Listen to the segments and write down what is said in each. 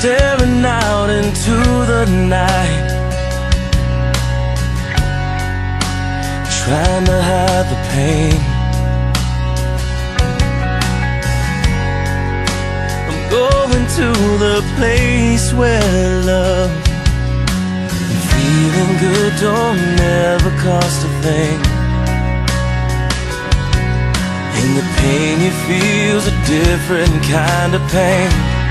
staring out into the night, trying to hide the pain. I'm going to the place where love and feeling good don't never cost a thing. And the pain you feel's a different kind of pain.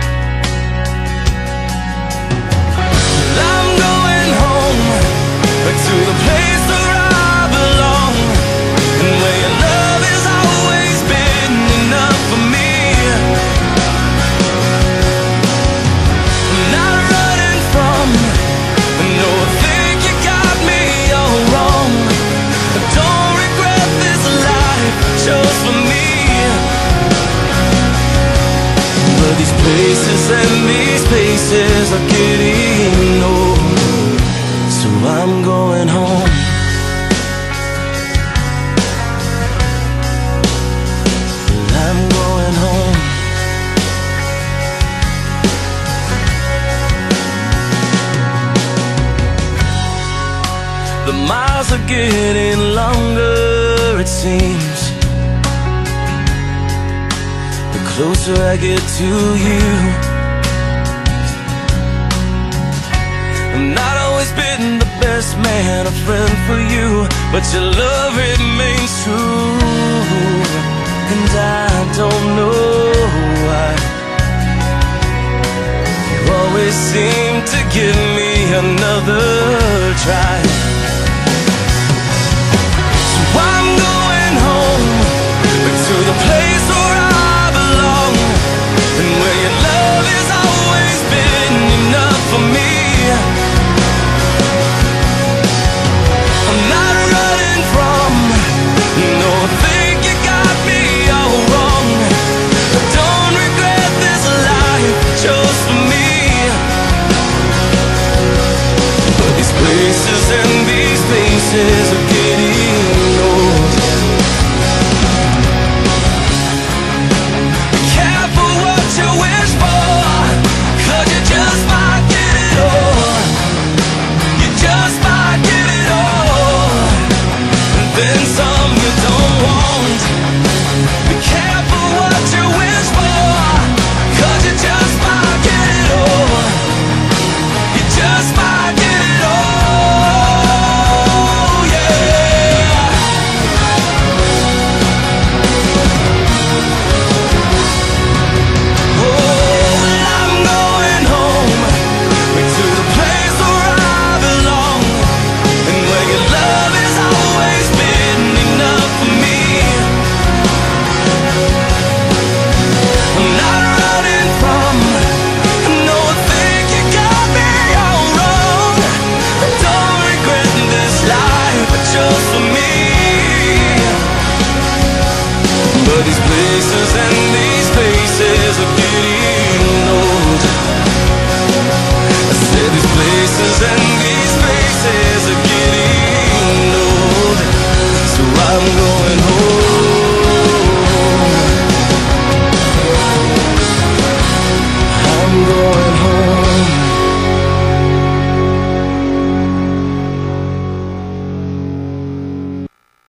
I'm going home, back to the place where I belong, and where your love has always been enough for me. I'm not running from, no, I think you got me all wrong. I don't regret this life chose for me. But these places and these places are getting old, so I'm going home. I'm going home. The miles are getting longer, it seems, the closer I get to you. I'm not always been the best man, a friend for you, but your love remains true. And I don't know why you always seem to give me another